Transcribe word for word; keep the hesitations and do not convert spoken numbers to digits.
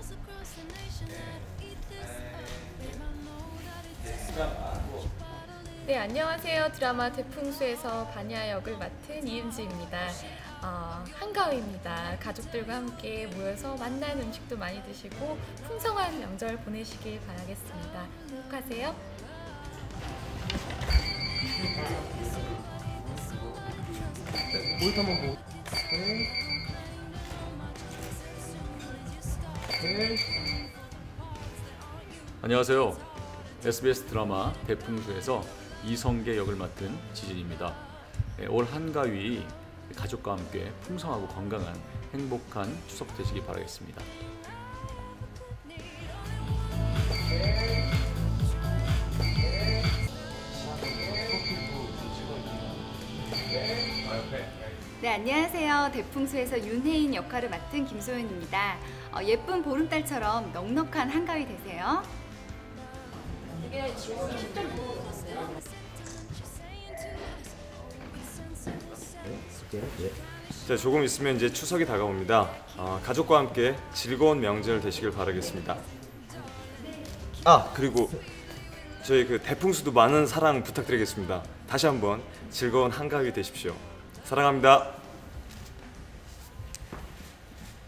네, 안녕하세요. 드라마 대풍수에서 바냐 역을 맡은 이은지입니다. 어, 한가위입니다. 가족들과 함께 모여서 맛난 음식도 많이 드시고 풍성한 명절 보내시길 바라겠습니다. 행복하세요. 모니터 한번 보고. 오케이. 오케이. 안녕하세요. 에스비에스 드라마 대풍수에서 이성계 역을 맡은 지진입니다. 올 한가위 가족과 함께 풍성하고 건강한 행복한 추석 되시기 바라겠습니다. 네, 안녕하세요. 대풍수에서 윤혜인 역할을 맡은 김소연입니다. 어, 예쁜 보름달처럼 넉넉한 한가위 되세요. 되게 지금 십점 먹었어요. 자, 조금 있으면 이제 추석이 다가옵니다. 어, 가족과 함께 즐거운 명절 되시길 바라겠습니다. 아, 그리고 저희 그 대풍수도 많은 사랑 부탁드리겠습니다. 다시 한번 즐거운 한가위 되십시오. 사랑합니다.